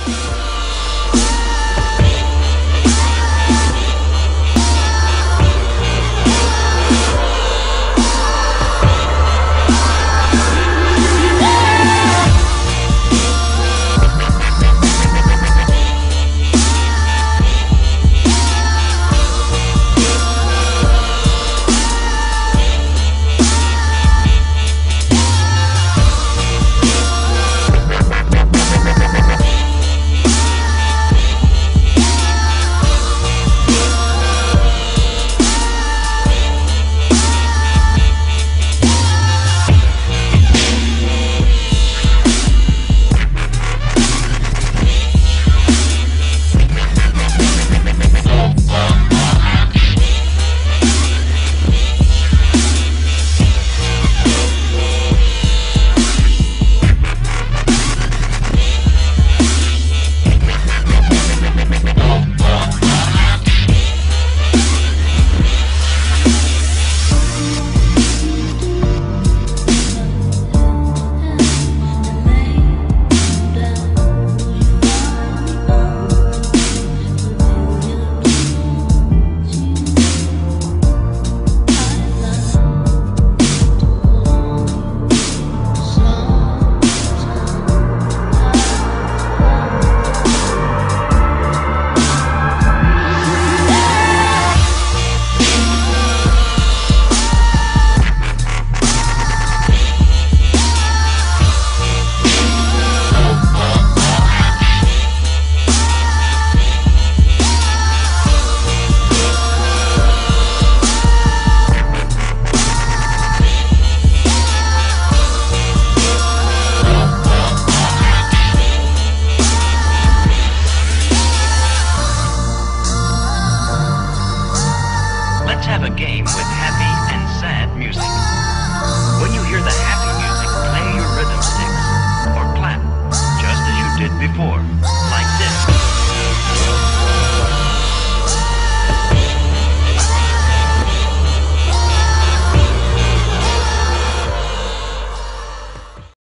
Let's have a game with happy and sad music. When you hear the happy music, play your rhythm sticks or clap, just as you did before.